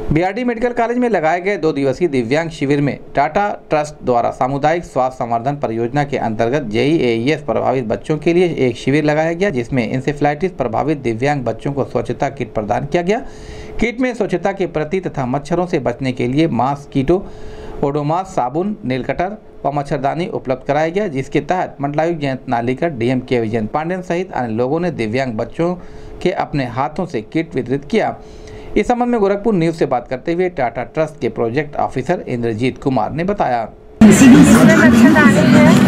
BRD medical college में लगाए गए 2 दिवसीय दिव्यांग शिविर में टाटा ट्रस्ट द्वारा सामुदायिक स्वास्थ्य संवर्धन परियोजना के अंतर्गत JEAS प्रभावित बच्चों के लिए एक शिविर लगाया गया, जिसमें इंसेफ्लाइटिस प्रभावित दिव्यांग बच्चों को स्वच्छता किट प्रदान किया गया। किट में स्वच्छता के प्रति तथा मच्छरों से बचने के लिए मॉस्किटो, ओडोमॉस, साबुन, नेल कटर व मच्छरदानी उपलब्ध कराया गया, जिसके तहत मंडलायुक्त जयंत नालीकर, DM के विजयन पांडेन सहित अन्य लोगों ने दिव्यांग बच्चों के अपने हाथों से किट वितरित किया। इस संबंध में गोरखपुर न्यूज से बात करते हुए टाटा ट्रस्ट के प्रोजेक्ट ऑफिसर इंद्रजीत कुमार ने बताया। मच्छरदानी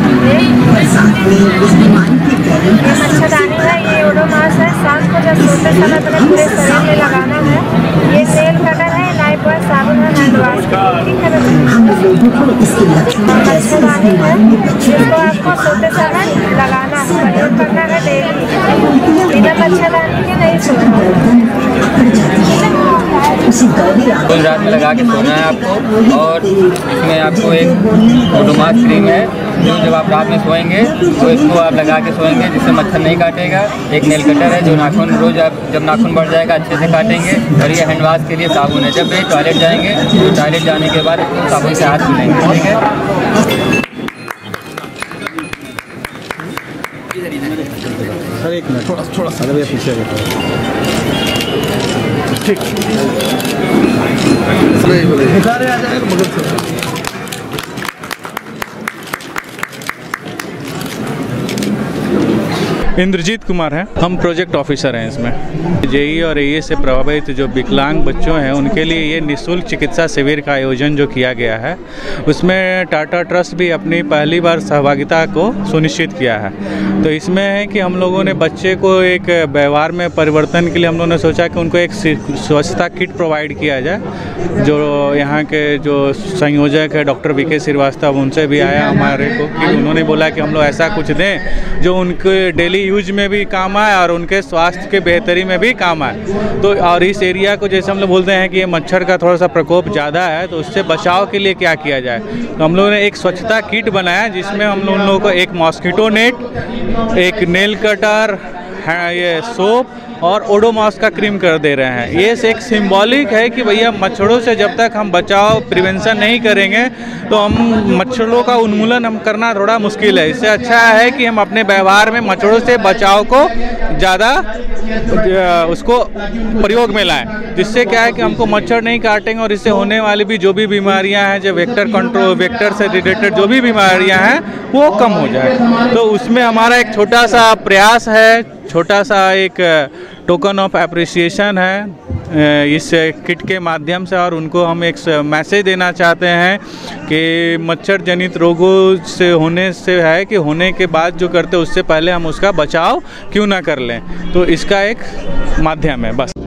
है, ये ओडोमॉस है। शाम को जब सोते समय अपने पूरे शरीर में लगाना है। ये नेल कटर है, लाइफबॉय साबुन है, हैंड वॉश। मच्छरदानी है, जिसको आपको सोते समय लगाना है, प्रयोग करना है डेली। बिना मच्छरदानी के नहीं सोना। फुल रात में लगा के सोना है आपको। और इसमें आपको एक ओडोमॉस क्रीम है, जो जब आप रात में सोएंगे तो इसको आप लगा के सोएंगे, जिससे मच्छर नहीं काटेगा। एक नेल कटर है, जो नाखून रोज आप जब नाखून बढ़ जाएगा अच्छे से काटेंगे। और ये हैंड वॉश के लिए साबुन है, जब भी टॉयलेट जाएंगे तो टॉयलेट जाने के बाद इसको साबुन से हाथ धुलेंगे। ठीक है। सर एक मिनट, थोड़ा सा पीछे ठीक आ जाएगा मगर इंद्रजीत कुमार है, हम प्रोजेक्ट ऑफिसर हैं इसमें। JEE और AS से प्रभावित जो विकलांग बच्चों हैं उनके लिए ये निःशुल्क चिकित्सा शिविर का आयोजन जो किया गया है, उसमें टाटा ट्रस्ट भी अपनी पहली बार सहभागिता को सुनिश्चित किया है। तो इसमें है कि हम लोगों ने बच्चे को एक व्यवहार में परिवर्तन के लिए हम लोगों ने सोचा कि उनको एक स्वच्छता किट प्रोवाइड किया जाए। जो यहाँ के जो संयोजक है डॉक्टर VK श्रीवास्तव, उनसे भी आया हमारे को कि उन्होंने बोला कि हम लोग ऐसा कुछ दें जो उनके डेली यूज में भी काम आए और उनके स्वास्थ्य के बेहतरी में भी काम आए। तो और इस एरिया को जैसे हम लोग बोलते हैं कि ये मच्छर का थोड़ा सा प्रकोप ज़्यादा है, तो उससे बचाव के लिए क्या किया जाए। तो हम लोगों ने एक स्वच्छता किट बनाया, जिसमें हम लोगों को एक मॉस्किटो नेट, एक नेल कटर, ये सोप और ओडोमॉस का क्रीम कर दे रहे हैं। ये एक सिंबॉलिक है कि भैया मच्छरों से जब तक हम बचाव प्रिवेंशन नहीं करेंगे तो हम मच्छरों का उन्मूलन हम करना थोड़ा मुश्किल है। इससे अच्छा है कि हम अपने व्यवहार में मच्छरों से बचाव को ज़्यादा उसको प्रयोग में लाएं, जिससे क्या है कि हमको मच्छर नहीं काटेंगे और इससे होने वाली भी जो भी बीमारियां हैं, जो वेक्टर से रिलेटेड जो भी बीमारियां हैं वो कम हो जाए। तो उसमें हमारा एक छोटा सा प्रयास है, छोटा सा एक टोकन ऑफ एप्रिसिएशन है इस किट के माध्यम से। और उनको हम एक मैसेज देना चाहते हैं कि मच्छर जनित रोगों से होने से है कि होने के बाद जो करते उससे पहले हम उसका बचाव क्यों ना कर लें। तो इसका एक माध्यम है बस।